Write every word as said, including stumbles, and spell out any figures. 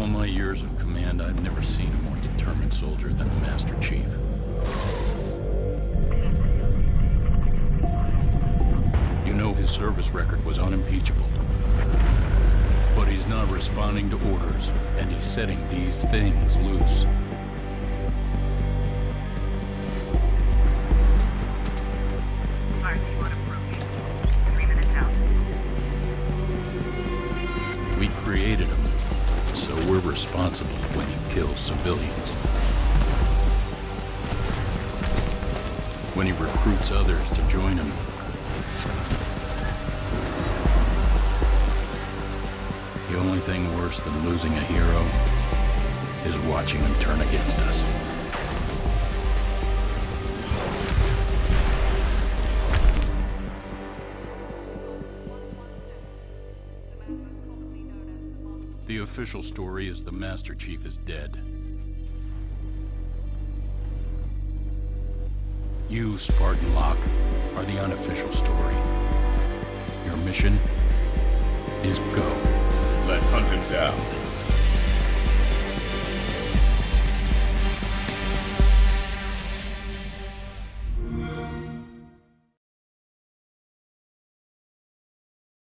all my years of command, I've never seen a more determined soldier than the Master Chief. You know his service record was unimpeachable. But he's not responding to orders, and he's setting these things loose. We created him, so we're responsible when he kills civilians. When he recruits others to join him. The only thing worse than losing a hero is watching him turn against us. The official story is the Master Chief is dead. You, Spartan Locke, are the unofficial story. Your mission is go. Let's hunt him down.